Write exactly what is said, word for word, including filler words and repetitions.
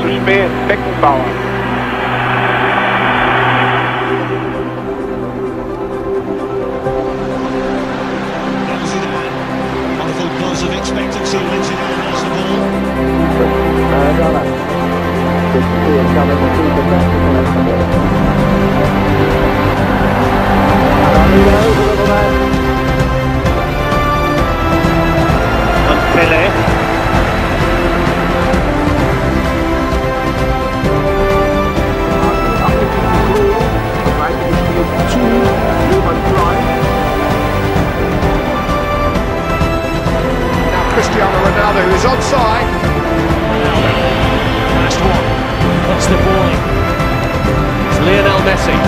Speer, Beckenbauer. Wonderful buzz of expectancy when Zidane has the ball. Maradona. Good to see him coming to keep the best of the ball. And on he goes, the little man. And Pele. Cristiano Ronaldo is onside. Last one. Puts the ball in. It's Lionel Messi.